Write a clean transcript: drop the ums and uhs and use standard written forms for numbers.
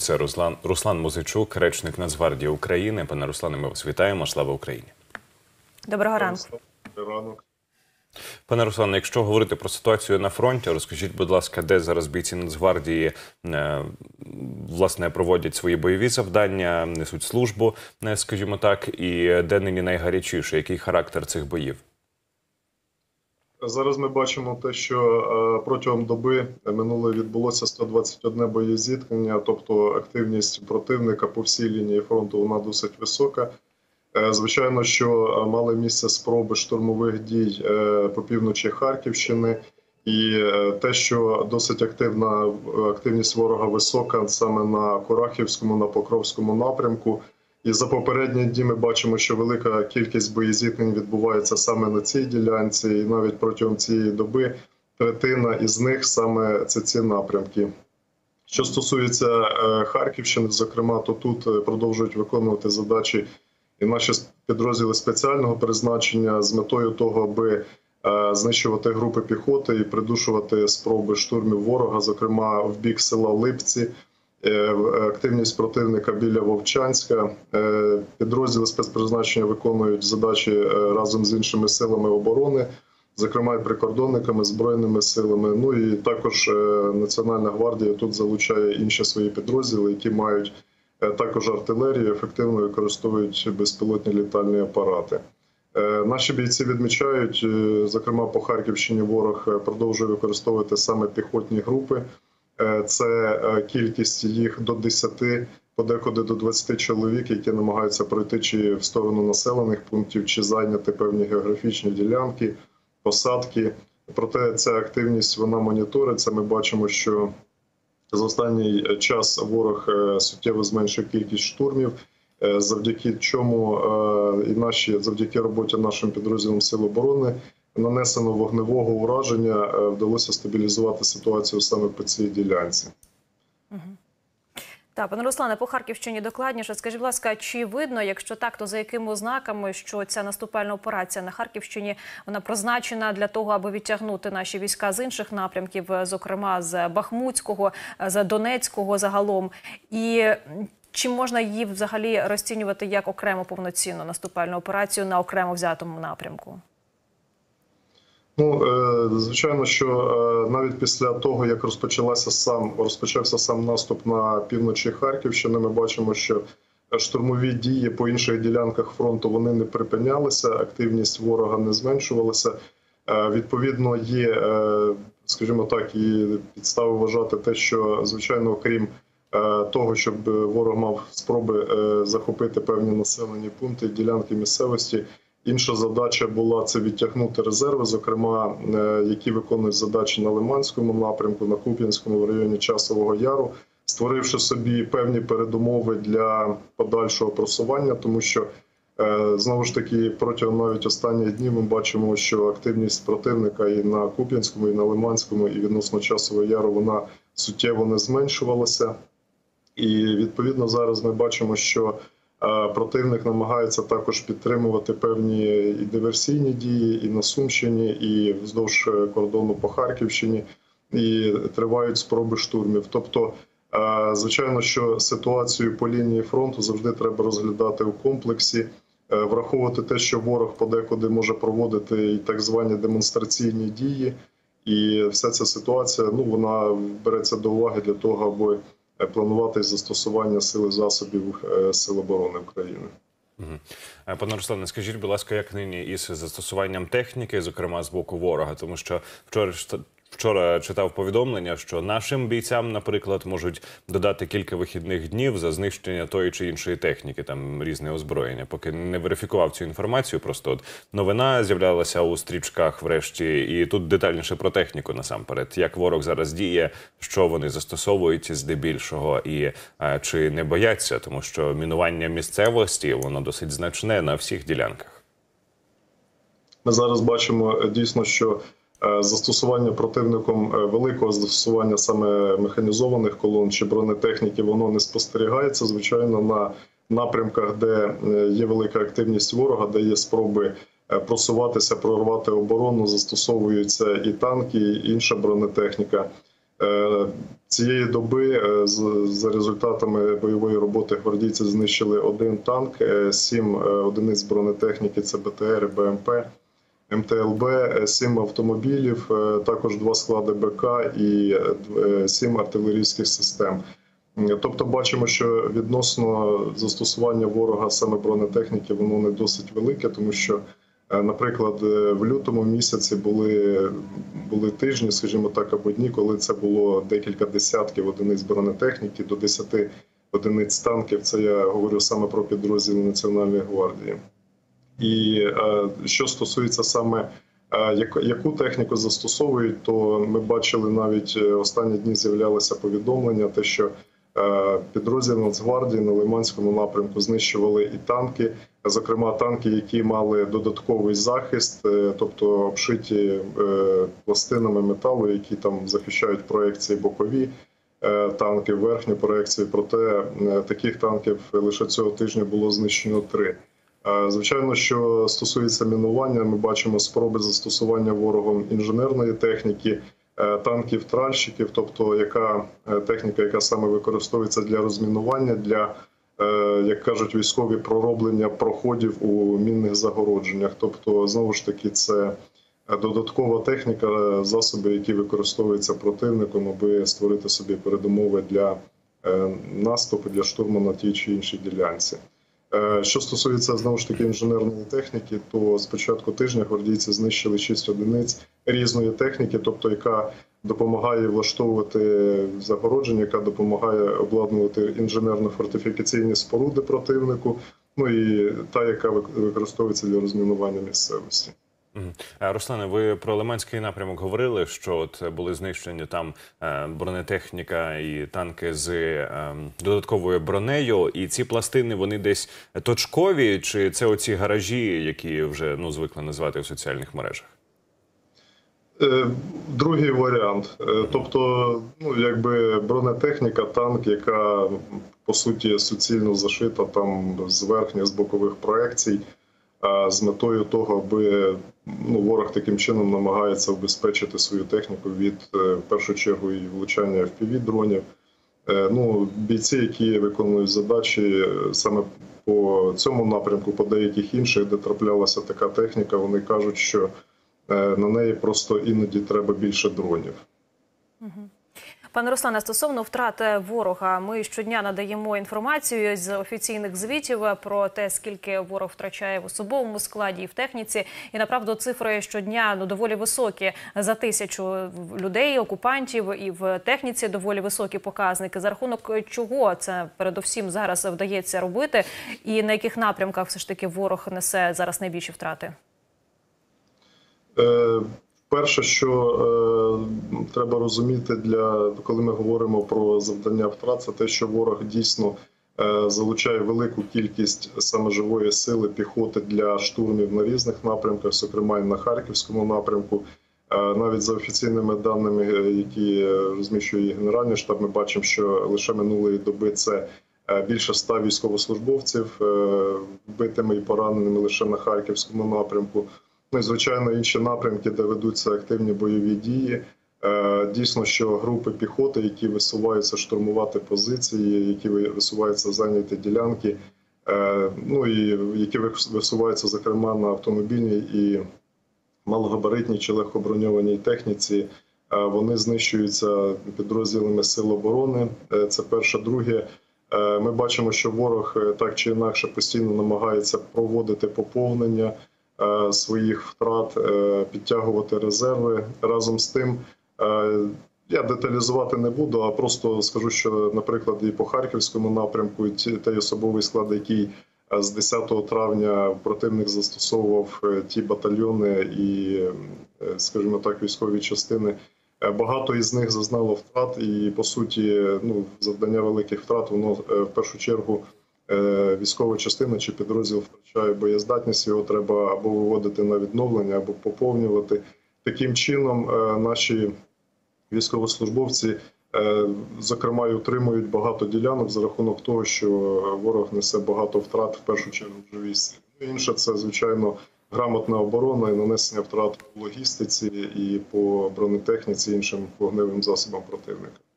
Це Руслан Музичук, речник Нацгвардії України. Пане Руслане, ми вас вітаємо. Слава Україні. Доброго ранку. Пане Руслане, якщо говорити про ситуацію на фронті, розкажіть, будь ласка, де зараз бійці Нацгвардії власне проводять свої бойові завдання, несуть службу, скажімо так, і де нині найгарячіше, який характер цих боїв? Зараз ми бачимо те, що протягом доби минулої відбулося 121 боєзіткнення, тобто активність противника по всій лінії фронту вона досить висока. Звичайно, що мали місце спроби штурмових дій по півночі Харківщини, і те, що досить активність ворога висока саме на Курахівському, на Покровському напрямку. І за попередні дні ми бачимо, що велика кількість боєзіткнень відбувається саме на цій ділянці, і навіть протягом цієї доби третина із них саме це ці напрямки. Що стосується Харківщини, зокрема, то тут продовжують виконувати задачі і наші підрозділи спеціального призначення з метою того, аби знищувати групи піхоти і придушувати спроби штурмів ворога, зокрема в бік села Липці. Активність противника біля Вовчанська. Підрозділи спецпризначення виконують задачі разом з іншими силами оборони, зокрема і прикордонниками, Збройними силами. Ну і також Національна гвардія тут залучає інші свої підрозділи, які мають також артилерію, ефективно використовують безпілотні літальні апарати. Наші бійці відмічають, зокрема по Харківщині ворог продовжує використовувати саме піхотні групи. Це кількість їх до 10, подекуди до 20 чоловік, які намагаються пройти чи в сторону населених пунктів, чи зайняти певні географічні ділянки, посадки. Проте ця активність вона моніториться. Ми бачимо, що за останній час ворог суттєво зменшив кількість штурмів, завдяки чому завдяки роботі нашим підрозділам Сил оборони нанесено вогневого ураження, вдалося стабілізувати ситуацію саме по цій ділянці. Так, пане Руслане, по Харківщині докладніше. Скажіть, будь ласка, чи видно, якщо так, то за якими ознаками, що ця наступальна операція на Харківщині, вона призначена для того, аби відтягнути наші війська з інших напрямків, зокрема з Бахмутського, з Донецького загалом, і чи можна її взагалі розцінювати як окремо повноцінну наступальну операцію на окремо взятому напрямку? Звичайно, що навіть після того, як розпочався сам наступ на півночі Харківщини, ми бачимо, що штурмові дії по інших ділянках фронту вони не припинялися, активність ворога не зменшувалася. Відповідно, є, скажімо так, і підстави вважати те, що, звичайно, окрім того, щоб ворог мав спроби захопити певні населені пункти, ділянки місцевості, інша задача була – це відтягнути резерви, зокрема, які виконують задачі на Лиманському напрямку, на Куп'янському, в районі Часового Яру, створивши собі певні передумови для подальшого просування, тому що, знову ж таки, протягом навіть останніх днів ми бачимо, що активність противника і на Куп'янському, і на Лиманському, і відносно Часового Яру, вона суттєво не зменшувалася. І, відповідно, зараз ми бачимо, що противник намагається також підтримувати певні і диверсійні дії і на Сумщині, і вздовж кордону по Харківщині, і тривають спроби штурмів. Тобто, звичайно, що ситуацію по лінії фронту завжди треба розглядати у комплексі, враховувати те, що ворог подекуди може проводити і так звані демонстраційні дії, і вся ця ситуація, вона береться до уваги для того, аби планувати застосування сил і засобів Сил оборони України. Пане Руслане, скажіть, будь ласка, як нині із застосуванням техніки, зокрема з боку ворога? Тому що вчора читав повідомлення, що нашим бійцям, наприклад, можуть додати кілька вихідних днів за знищення тої чи іншої техніки, там різне озброєння. Поки не верифікував цю інформацію, просто новина з'являлася у стрічках врешті, і тут детальніше про техніку насамперед. Як ворог зараз діє, що вони застосовують здебільшого і чи не бояться, тому що мінування місцевості, воно досить значне на всіх ділянках. Ми зараз бачимо дійсно, що застосування противником великого застосування саме механізованих колон чи бронетехніки, воно не спостерігається. Звичайно, на напрямках, де є велика активність ворога, де є спроби просуватися, прорвати оборону, застосовуються і танки, і інша бронетехніка. Цієї доби за результатами бойової роботи гвардійці знищили 1 танк, 7 одиниць бронетехніки, це БТР, БМП, МТЛБ, 7 автомобілів, також 2 склади БК і 7 артилерійських систем. Тобто бачимо, що відносно застосування ворога саме бронетехніки, воно не досить велике, тому що, наприклад, в лютому місяці були тижні, скажімо так, або дні, коли це було декілька десятків одиниць бронетехніки, до 10 одиниць танків. Це я говорю саме про підрозділи Національної гвардії. І що стосується саме яку техніку застосовують, то ми бачили навіть останні дні з'являлося повідомлення, те, що підрозділи Нацгвардії на Лиманському напрямку знищували і танки, зокрема танки, які мали додатковий захист, тобто обшиті пластинами металу, які там захищають проекції бокові танки, верхню проекцію. Проте таких танків лише цього тижня було знищено 3. Звичайно, що стосується мінування, ми бачимо спроби застосування ворогом інженерної техніки, танків-тральщиків, тобто яка техніка, яка саме використовується для розмінування, для, як кажуть військові, пророблення проходів у мінних загородженнях. Тобто, знову ж таки, це додаткова техніка, засоби, які використовуються противником, аби створити собі передумови для наступу, для штурму на тій чи іншій ділянці. Що стосується, знову ж таки, інженерної техніки, то з початку тижня гвардійці знищили 6 одиниць різної техніки, тобто яка допомагає влаштовувати загородження, яка допомагає обладнувати інженерно-фортифікаційні споруди противнику, ну і та, яка використовується для розмінування місцевості. Руслане, ви про Лиманський напрямок говорили, що от були знищені там бронетехніка і танки з додатковою бронею, і ці пластини, вони десь точкові, чи це оці гаражі, які вже звикли називати в соціальних мережах? Другий варіант. Тобто, якби бронетехніка, танк, яка, по суті, суцільно зашита там з верхніх, з бокових проекцій, з метою того, аби ворог таким чином намагається обезпечити свою техніку від, в першу чергу, і влучання FPV-дронів. Бійці, які виконують задачі саме по цьому напрямку, по деяких інших, де траплялася така техніка, вони кажуть, що на неї просто іноді треба більше дронів. Пане Руслане, стосовно втрати ворога, ми щодня надаємо інформацію з офіційних звітів про те, скільки ворог втрачає в особовому складі і в техніці. І, направду, цифри щодня доволі високі. За 1000 людей, окупантів, і в техніці доволі високі показники. За рахунок чого це передусім зараз вдається робити? І на яких напрямках все ж таки ворог несе зараз найбільші втрати? Перше, що треба розуміти, коли ми говоримо про завдання втрат, це те, що ворог дійсно залучає велику кількість саме живої сили, піхоти для штурмів на різних напрямках, зокрема і на Харківському напрямку. Навіть за офіційними даними, які розміщує Генеральний штаб, ми бачимо, що лише минулої доби це більше 100 військовослужбовців вбитими і пораненими лише на Харківському напрямку. Ну і, звичайно, інші напрямки, де ведуться активні бойові дії. Дійсно, що групи піхоти, які висуваються штурмувати позиції, які висуваються зайняті ділянки, і які висуваються, зокрема, на автомобільній і малогабаритній чи легкоброньованій техніці, вони знищуються підрозділами Сил оборони. Це перше. Друге, ми бачимо, що ворог так чи інакше постійно намагається проводити поповнення своїх втрат, підтягувати резерви. Разом з тим, я деталізувати не буду, а просто скажу, що, наприклад, і по Харківському напрямку, той особовий склад, який з 10 травня противник застосовував ті батальйони і, скажімо так, військові частини, багато із них зазнало втрат і, по суті, завдання великих втрат, воно в першу чергу військова частина чи підрозділ втрачає боєздатність, його треба або виводити на відновлення, або поповнювати. Таким чином наші військовослужбовці, зокрема, і утримують багато ділянок за рахунок того, що ворог несе багато втрат, в першу чергу в живій силі. Інше – це, звичайно, грамотна оборона і нанесення втрат в логістиці і по бронетехніці, іншим вогневим засобам противника.